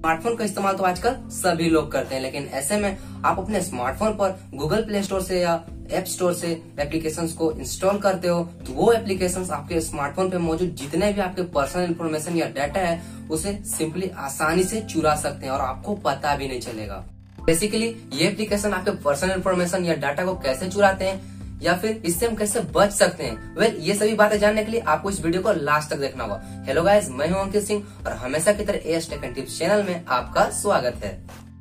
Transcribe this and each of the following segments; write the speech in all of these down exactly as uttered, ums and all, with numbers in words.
Smartphone का इस्तेमाल तो आजकल सभी लोग करते हैं, लेकिन ऐसे में आप अपने स्मार्टफोन पर गूगल प्ले स्टोर से या ऐप स्टोर से एप्लीकेशंस को इंस्टॉल करते हो तो वो एप्लीकेशंस आपके स्मार्टफोन पे मौजूद जितने भी आपके पर्सनल इन्फॉर्मेशन या डाटा है उसे सिंपली आसानी से चुरा सकते हैं और आपको पता भी नहीं चलेगा। बेसिकली ये एप्लीकेशन आपके पर्सनल इन्फॉर्मेशन या डाटा को कैसे चुराते हैं या फिर इससे हम कैसे बच सकते हैं, वेल ये सभी बातें जानने के लिए आपको इस वीडियो को लास्ट तक देखना होगा। हेलो गाइस, मैं हूं अंकित सिंह और हमेशा की तरह AS tech and tips channel में आपका स्वागत है।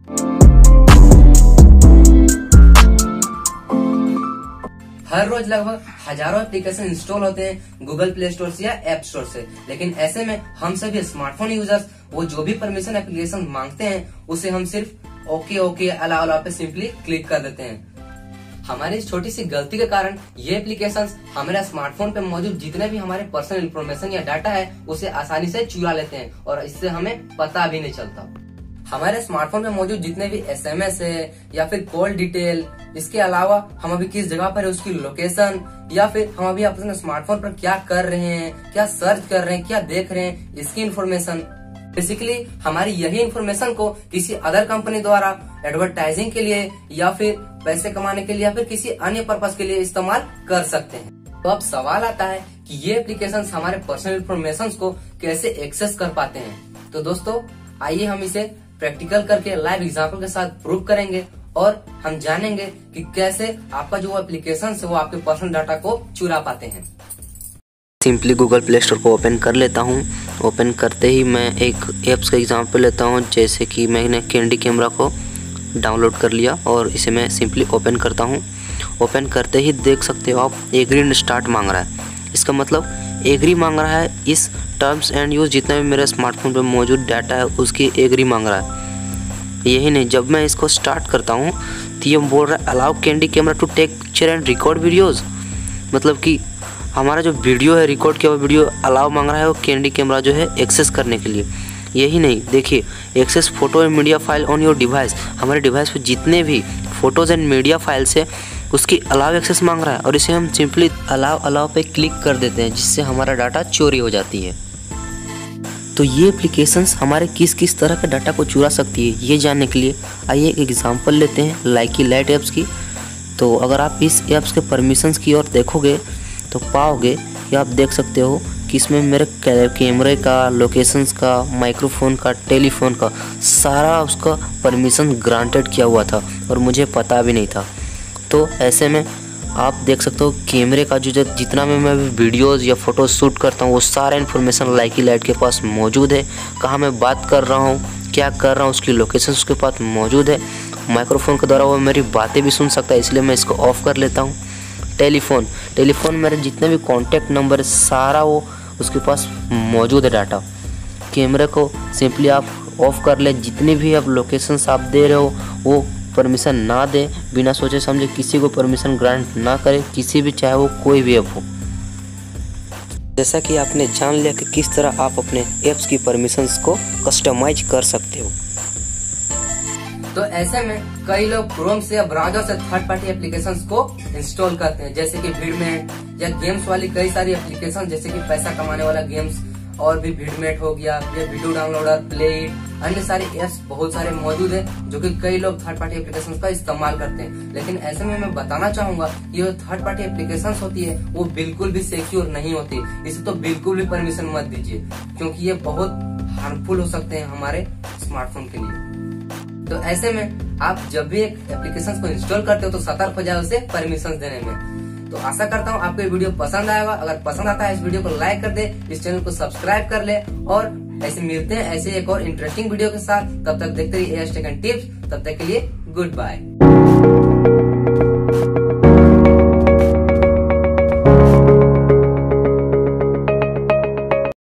हर रोज लगभग हजारों एप्लीकेशन इंस्टॉल होते हैं गूगल प्ले स्टोर से या ऐप स्टोर से, लेकिन ऐसे में हम सभी स्मार्टफोन यूजर्स वो जो भी परमिशन एप्लीकेशन मांगते हैं उसे हम सिर्फ ओके ओके अलाउ अलाउ पे सिंपली क्लिक कर देते हैं। हमारी इस छोटी सी गलती के कारण ये एप्लीकेशंस हमारे स्मार्टफोन पे मौजूद जितने भी हमारे पर्सनल इन्फॉर्मेशन या डाटा है उसे आसानी से चुरा लेते हैं और इससे हमें पता भी नहीं चलता। हमारे स्मार्टफोन में मौजूद जितने भी एसएमएस है या फिर कॉल डिटेल, इसके अलावा हम अभी किस जगह पर है उसकी लोकेशन या फिर हम अभी अपने स्मार्टफोन पर क्या कर रहे हैं, क्या सर्च कर रहे हैं, क्या देख रहे हैं, इसकी इन्फॉर्मेशन, बेसिकली हमारी यही इन्फॉर्मेशन को किसी अदर कंपनी द्वारा एडवर्टाइजिंग के लिए या फिर पैसे कमाने के लिए या फिर किसी अन्य पर्पस के लिए इस्तेमाल कर सकते हैं। तो अब सवाल आता है कि ये एप्लीकेशंस हमारे पर्सनल इन्फॉर्मेशन को कैसे एक्सेस कर पाते हैं। तो दोस्तों आइए हम इसे प्रैक्टिकल करके लाइव एग्जाम्पल के साथ प्रूव करेंगे और हम जानेंगे कि कैसे आपका जो एप्लीकेशन है वो आपके पर्सनल डाटा को चुरा पाते हैं। सिंपली गूगल प्ले स्टोर को ओपन कर लेता हूँ। ओपन करते ही मैं एक ऐप्स का एग्जांपल लेता हूँ, जैसे कि मैंने कैंडी कैमरा को डाउनलोड कर लिया और इसे मैं सिंपली ओपन करता हूँ। ओपन करते ही देख सकते हो आप एग्री स्टार्ट मांग रहा है। इसका मतलब एग्री मांग रहा है, इस टर्म्स एंड यूज जितना भी मेरे स्मार्टफोन पर मौजूद डाटा है उसकी एग्री मांग रहा है। यही नहीं, जब मैं इसको स्टार्ट करता हूँ तो ये बोल रहा है allow Candy camera to take picture and record videos, मतलब कि हमारा जो वीडियो है रिकॉर्ड किया हुआ वीडियो अलाउ मांग रहा है वो कैंडी कैमरा जो है एक्सेस करने के लिए। यही नहीं, देखिए access photo and media file on your device, हमारे डिवाइस पे जितने भी फोटोज़ एंड मीडिया फाइल्स है उसकी अलाउ एक्सेस मांग रहा है और इसे हम सिंपली अलाउ अलाउ पे क्लिक कर देते हैं, जिससे हमारा डाटा चोरी हो जाती है। तो ये एप्लीकेशंस हमारे किस किस तरह के डाटा को चुरा सकती है ये जानने के लिए आइए एक एग्जाम्पल लेते हैं लाइकी लाइट ऐप्स की। तो अगर आप इस ऐप्स के परमिशंस की ओर देखोगे तो पाओगे कि आप देख सकते हो कि इसमें मेरे कैमरे का, लोकेशंस का, माइक्रोफोन का, टेलीफोन का सारा उसका परमिशन ग्रांटेड किया हुआ था और मुझे पता भी नहीं था। तो ऐसे में आप देख सकते हो कैमरे का जो जितना में मैं वीडियोस या फोटोज शूट करता हूँ वो सारा इन्फॉर्मेशन लाइकी लाइट के पास मौजूद है। कहाँ मैं बात कर रहा हूँ, क्या कर रहा हूँ, उसकी लोकेशन उसके पास मौजूद है। माइक्रोफोन के द्वारा वो मेरी बातें भी सुन सकता है, इसलिए मैं इसको ऑफ कर लेता हूँ। टेलीफोन टेलीफोन मेरे जितने भी कॉन्टैक्ट नंबर है सारा वो उसके पास मौजूद है डाटा। कैमरे को सिंपली आप ऑफ कर ले, जितनी भी आप लोकेशंस आप दे रहे हो वो परमिशन ना दें, बिना सोचे समझे किसी को परमिशन ग्रांट ना करें, किसी भी चाहे वो कोई भी ऐप हो। जैसा कि आपने जान लिया कि किस तरह आप अपने ऐप्स की परमिशंस को कस्टमाइज कर सकते हो। तो ऐसे में कई लोग क्रोम से या ब्राउजर से थर्ड पार्टी एप्लीकेशंस को इंस्टॉल करते हैं, जैसे कि भिडमेट या गेम्स वाली कई सारी एप्लीकेशन, जैसे कि पैसा कमाने वाला गेम्स और भी भिडमेट हो गया, ये वीडियो डाउनलोडर, प्ले इट, अन्य सारे एप्स बहुत सारे मौजूद है जो कि कई लोग थर्ड पार्टी एप्लीकेशंस का इस्तेमाल करते हैं। लेकिन ऐसे में मैं बताना चाहूंगा कि ये थर्ड पार्टी एप्लीकेशंस होती है वो बिल्कुल भी सिक्योर नहीं होती, इसे तो बिल्कुल भी परमिशन मत दीजिए क्योंकि ये बहुत हार्मफुल हो सकते हैं हमारे स्मार्टफोन के लिए। तो ऐसे में आप जब भी एक एप्लीकेशन को इंस्टॉल करते हो तो सतर्क हो जाओ उसे परमिशन देने में। तो आशा करता हूँ आपको ये वीडियो पसंद आएगा। अगर पसंद आता है इस वीडियो को लाइक कर दे, इस चैनल को सब्सक्राइब कर ले और ऐसे मिलते हैं ऐसे एक और इंटरेस्टिंग वीडियो के साथ। तब तक देखते रहिए एएस टेक एंड टिप्स। तब तक के लिए गुड बाय।